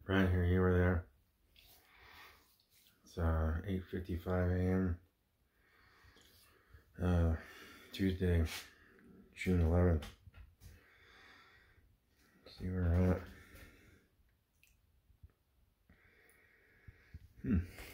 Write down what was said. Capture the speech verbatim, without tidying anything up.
Right here, you were there. It's uh, eight fifty-five a m Uh, Tuesday, June eleventh. See where we're at. Hmm.